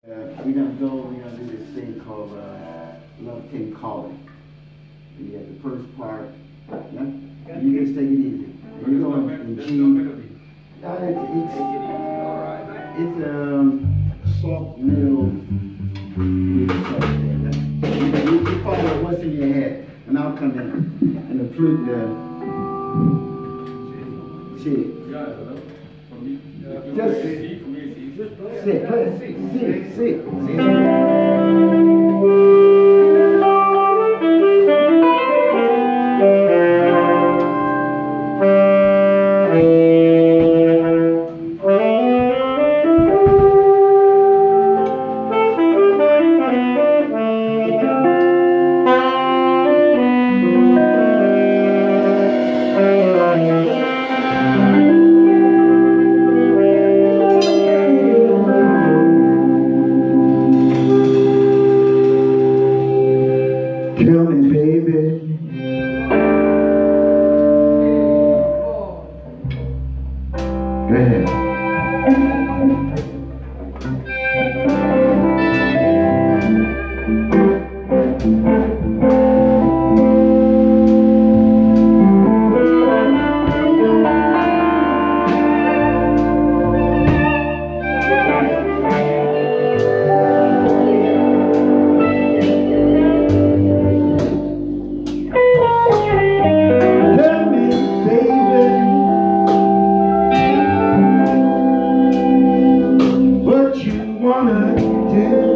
We're gonna do this thing called Nat King Cole. You got the first part. Yeah? You just take it easy. You're going in G. It's soft middle. You follow what's in your head, and I'll come in and the flute shit. Just sit, play, sit. Tell me, baby, go ahead. Wanna do